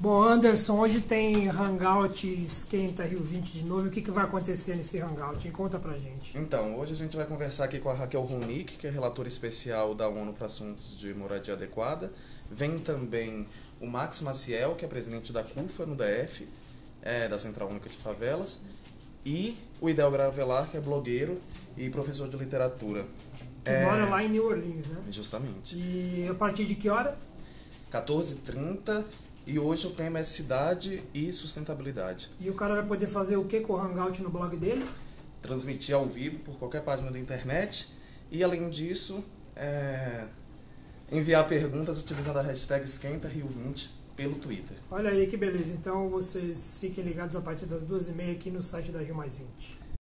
Bom, Anderson, hoje tem Hangout Esquenta Rio 20 de novo. O que vai acontecer nesse Hangout? Conta pra gente. Então, hoje a gente vai conversar aqui com a Raquel Runic, que é relatora especial da ONU para assuntos de moradia adequada. Vem também o Max Maciel, que é presidente da CUFA no DF, da Central Única de Favelas, e o Idel Gravelar, que é blogueiro e professor de literatura. Que mora lá em New Orleans, né? Justamente. E a partir de que hora? 14h30, e hoje o tema é cidade e sustentabilidade. E o cara vai poder fazer o que com o Hangout no blog dele? Transmitir ao vivo por qualquer página da internet e, além disso, enviar perguntas utilizando a hashtag EsquentaRio20 pelo Twitter. Olha aí que beleza. Então vocês fiquem ligados a partir das 2h30 aqui no site da Rio Mais 20.